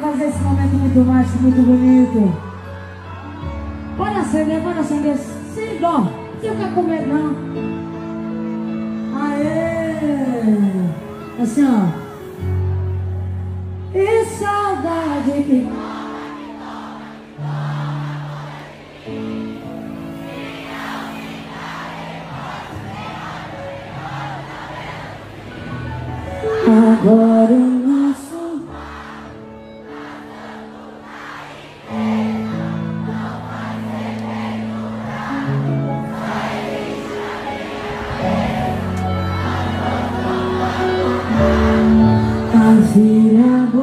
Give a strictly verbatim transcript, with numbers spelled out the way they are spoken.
fazer esse momento muito mágico, muito bonito. Pode acender, pode acender. Sem dó. Não fica com medo, não. Aê! Assim, ó. E saudade que... Agora o nosso... A filha